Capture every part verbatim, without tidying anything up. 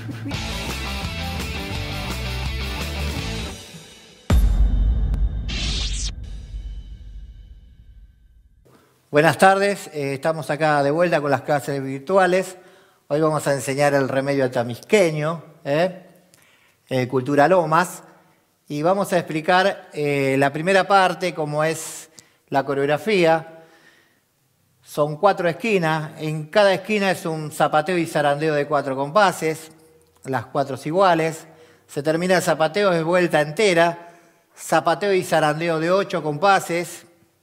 Buenas tardes, eh, estamos acá de vuelta con las clases virtuales. Hoy vamos a enseñar el remedio altamisqueño, ¿eh? Eh, Cultura Lomas, y vamos a explicar eh, la primera parte, cómo es la coreografía. Son cuatro esquinas, en cada esquina es un zapateo y zarandeo de cuatro compases, las cuatro iguales. Se termina el zapateo, es vuelta entera, zapateo y zarandeo de ocho compases,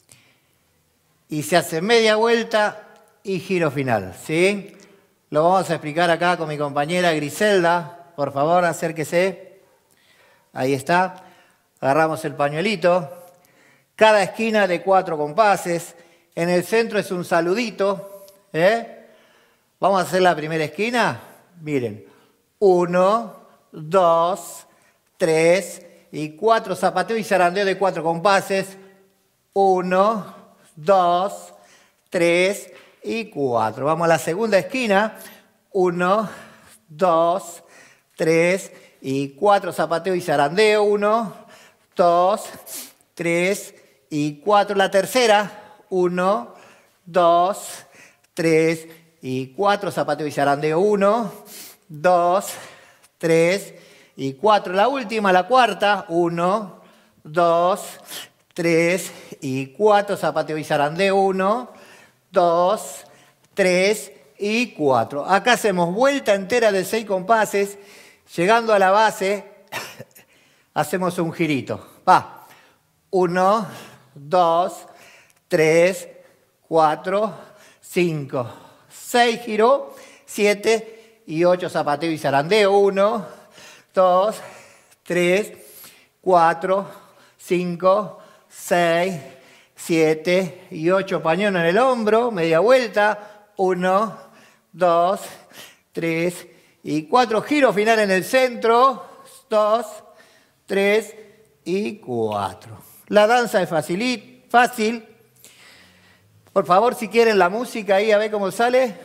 y se hace media vuelta y giro final, ¿sí? Lo vamos a explicar acá con mi compañera Griselda. Por favor, acérquese. Ahí está. Agarramos el pañuelito. Cada esquina de cuatro compases. En el centro es un saludito, ¿eh? Vamos a hacer la primera esquina. Miren. Uno, dos, tres y cuatro. Zapateo y zarandeo de cuatro compases. Uno, dos, tres y cuatro. Vamos a la segunda esquina. Uno, dos, tres y cuatro. Zapateo y zarandeo. Uno, dos, tres y cuatro. La tercera. Uno, dos, tres y cuatro. Zapateo y zarandeo. Uno, dos, tres y cuatro. La última, la cuarta. Uno, dos, tres y cuatro. Zapateo y zarandeo. Uno, dos, tres y cuatro. Acá hacemos vuelta entera de seis compases. Llegando a la base, hacemos un girito. Va. Uno, dos, tres, cuatro, cinco, seis giro, siete y ocho. Zapateo y zarandeo. Uno, dos, tres, cuatro, cinco, seis, siete y ocho. Pañón en el hombro, media vuelta. Uno, dos, tres y cuatro. Giro final en el centro. Dos, tres y cuatro. La danza es facil, fácil. Por favor, si quieren la música ahí, a ver cómo sale.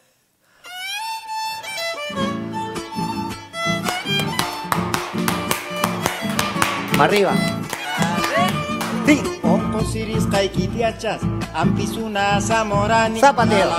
Más arriba. Sí. Zapateo.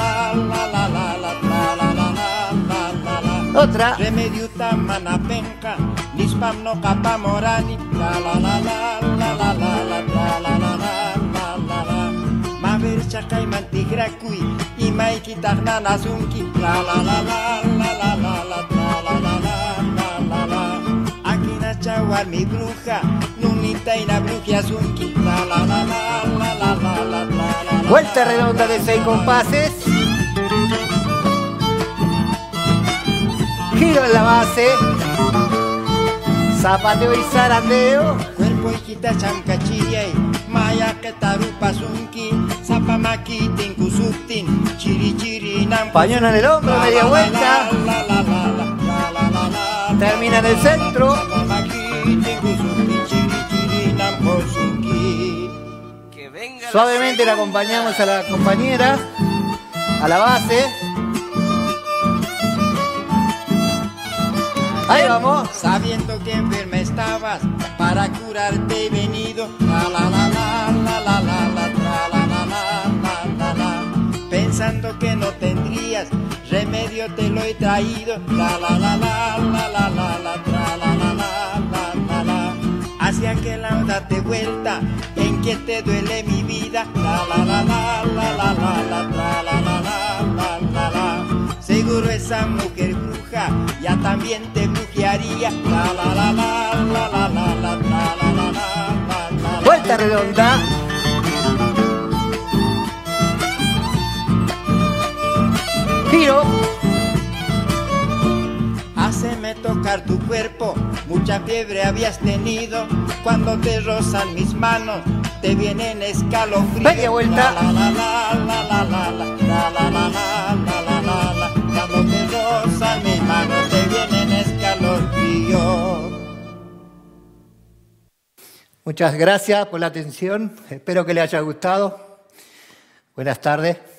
Otra. Remedio tamana penca, nispam no capa morani, la la la la la la la la la la la la la. Maver chakai mantigrakui, imai kitarna nasunki, la la la la la la la la la la la la la. Akina chawar mi bruja, nunita ina bruja asunki, la la la la la la la la la. Vuelta redonda de seis compases. Giro en la base. Zapateo y zarandeo. Cuerpo y quita chamcachiriay, maya que tarupa sunki, zapamaki tinkusuptin, chiri chiri nam. Pañón en el hombro, media vuelta. Termina en el centro. Suavemente le acompañamos a la compañera a la base. Ahí vamos. Sabiendo que enferma estabas, para curarte he venido. La la la la la la la la la la la la la. Pensando que no tendrías remedio te lo he traído. La la la la la la la la la la la la la. Hacia que la date vuelta, en que te duele mi vida. La la la la la la la la la la la la la. Seguro esa mujer bruja ya también te brujearía. La la la la la la la la la la la la. Vuelta redonda. Giro. Háceme tocar tu cuerpo, mucha fiebre habías tenido. Cuando te rozan mis manos, te vienen escalofríos. Media vuelta. La la la la la la la la la la la la la la. Cuando te rozan mis manos, te vienen escalofríos. Muchas gracias por la atención. Espero que les haya gustado. Buenas tardes.